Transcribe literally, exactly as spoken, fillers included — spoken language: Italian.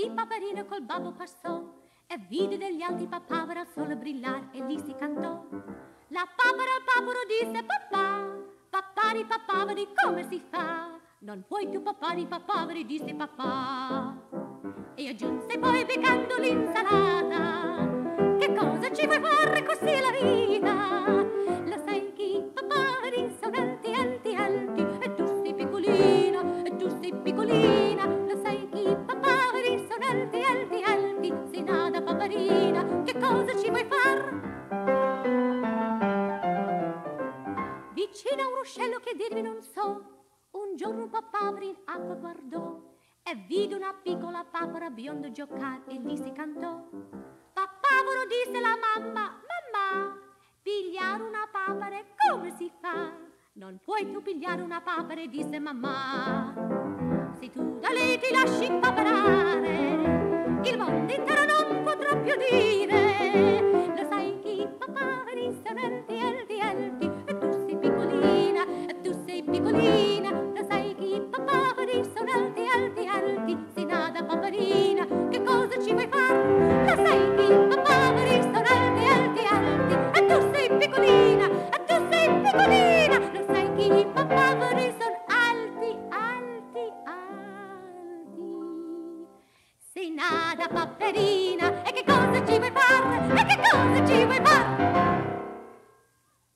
di Paperino col babbo passò e vide degli altri papaveri al sole brillare e lì si cantò. La papera al papero disse: papà, papari papaveri come si fa? Non puoi più papari papaveri, disse papà. E aggiunse poi piccando l'insalata: che cosa ci vuoi fare così la vita? Lo sai che i papaveri sono alti, alti, alti, e tu sei piccolina, e tu sei piccolina. Lo sai che i papaveri sono alti, alti, alti, sei nata paperina, che cosa ci vuoi far? Vicino a un ruscello che dirvi non so, un giorno un papavero in acqua guardò e vide una piccola papera bionda giocare e lì si cantò. Papavero, disse la mamma: mamma, pigliare una papera come si fa? Non puoi più pigliare una papera, disse mamma. Se tu da lì ti lasci impaperare, il mondo intero non potrà più dire. Lo sai che i papaveri sono alti, alti, alti, e tu sei piccolina, e tu sei piccolina. Lo sai che i papaveri sono alti, alti, alti, sei nata paperina, che cosa ci vuoi far? Lo sai che i papaveri sono alti, alti, alti, e tu sei piccolina, e tu sei piccolina. Lo sai che i papaveri sono alti, alti, alti, sei nata paperina, e che cosa ci vuoi far? E che cosa ci vuoi far?